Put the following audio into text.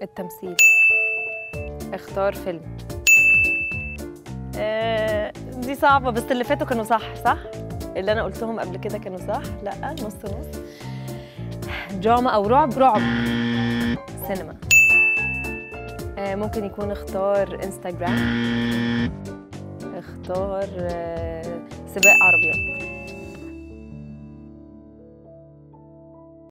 التمثيل. اختار فيلم. دي صعبة، بس اللي فاتوا كانوا صح؟ اللي أنا قلتهم قبل كده كانوا صح؟ لأ، نص نص. دراما أو رعب؟ رعب. سينما. ممكن يكون اختار انستجرام. اختار سباق عربيات.